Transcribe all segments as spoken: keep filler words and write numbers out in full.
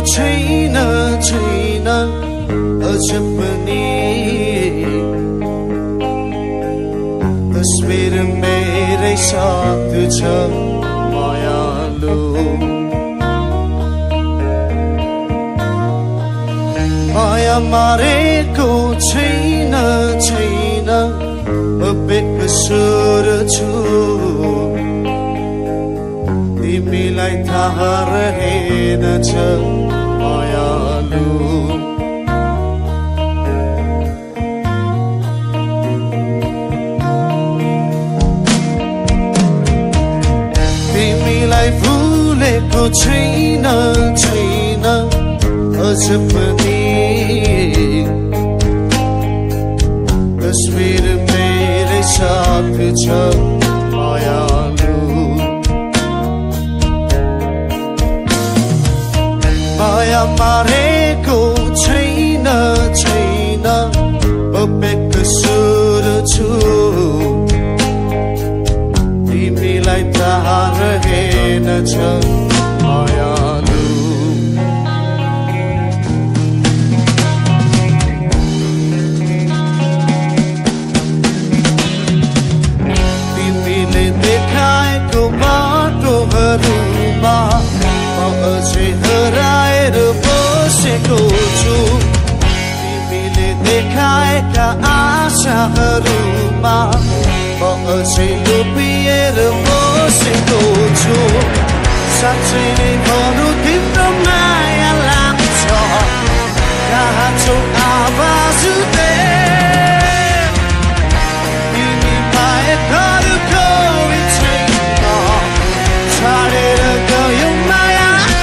छैन छैन अझ पनि तस्बिर मेरै साथ छ मायालु माया मारेको छैन छैन बेकसुर छु तिमीलाई थाहा रहेनछ मायालु तिमीलाई भुलेको छैन छैन अझ पनि तस्बिर मेरै साथ छ मायालु माया मारेको छैन छैन बेकसुर छु तिमीलाई थाहा रहेनछ मायालु तिमीले देखाएको बाटोहरूमा म अझै हराएर बसेको छु तिमीले देखाएका आशाहरूमा म अझै डुबिएर बसेको छु साँच्चै नै भनौँ तिम्रो माया लाग्छ कहाँ छौ आवाज दे तिमी बाहेक अरू कोही छैन छाडेर गयौ माया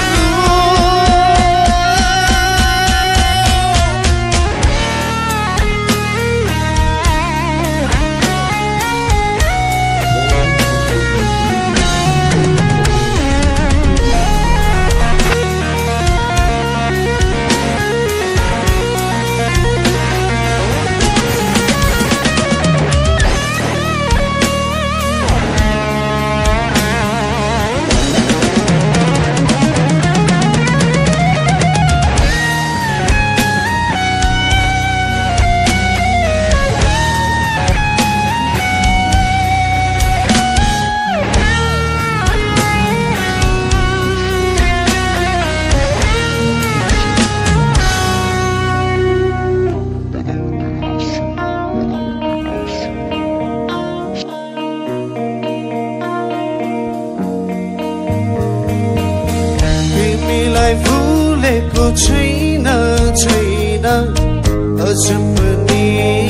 भुलेको छैन छैन अझ पनि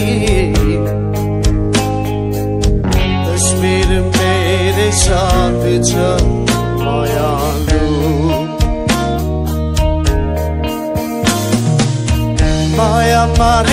तस्बिर मेरै साथ छ मायालु माया मारे